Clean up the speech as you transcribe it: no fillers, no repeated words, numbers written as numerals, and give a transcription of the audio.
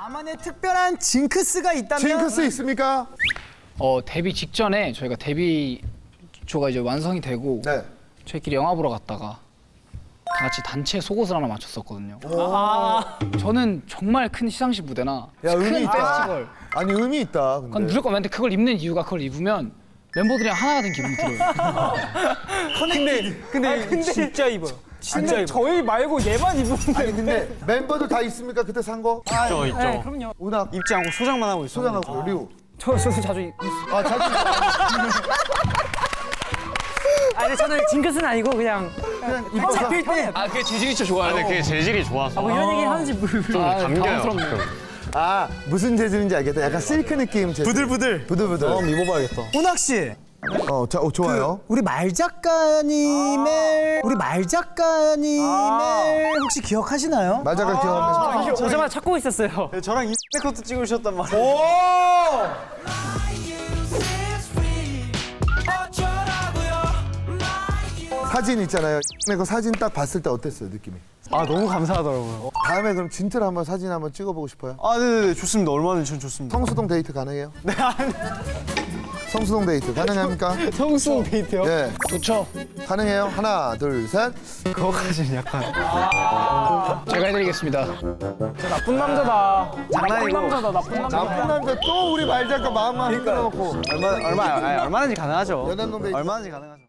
나만의 특별한 징크스가 있다면? 징크스 있습니까? 데뷔 직전에 저희가 데뷔조가 이제 완성이 되고 네. 저희끼리 영화 보러 갔다가 다 같이 단체 속옷을 하나 맞췄었거든요. 저는 정말 큰 시상식 무대나 큰 페스티벌 아니 의미 있다. 그건 무조건 근데 그걸 입는 이유가 그걸 입으면 멤버들이랑 하나가 된 기분이 들어요. 근데 진짜 입어요. 진짜 입어요. 저희 말고 얘만 입으면 아니 근데 멤버들 다 있습니까? 그때 산 거? 있죠, 있죠. 네, 그럼요. 운학 입지 않고 소장만 하고 있어요. 소장하고 류. 저도 자주 입어요. 아 자주. 아니 저는 징크스는 아니고 그냥 입어서. 잡힐 때 그게 재질이 진짜 좋아요. 근데 그게 재질이 좋아서 뭐 이런 얘기 하는지 좀 감겨요. 아 무슨 재질인지 알겠다. 약간 실크 느낌 재질. 부들부들. 부들부들. 한번 입어봐야겠다. 운학 씨. 좋아요. 우리 말 작가님의 혹시 기억하시나요? 마작을 기억하면서. 저자마자 찾고 있었어요. 저랑 인스타컷도 찍으셨단 말이에요. 오! 사진 있잖아요. 그 사진 딱 봤을 때 어땠어요, 느낌이? 아, 너무 감사하더라고요. 다음에 그럼 진짜로 한번 사진 한번 찍어보고 싶어요. 아, 네네, 좋습니다. 얼마든지 전 좋습니다. 성수동 데이트 가능해요? 네, 성수동 데이트 가능합니까? 성수동 데이트요? 네. 좋죠. 가능해요? 하나, 둘, 셋. 그거까지는 약간. 제가 해드리겠습니다. 나쁜 남자다. 장난이고. 나쁜 남자다, 나쁜 남자. 나쁜 남자 또 우리 말 잠깐 마음만 흔들어놓고. 얼마든지 가능하죠. 연한동 데이트. 얼마든지 가능하죠.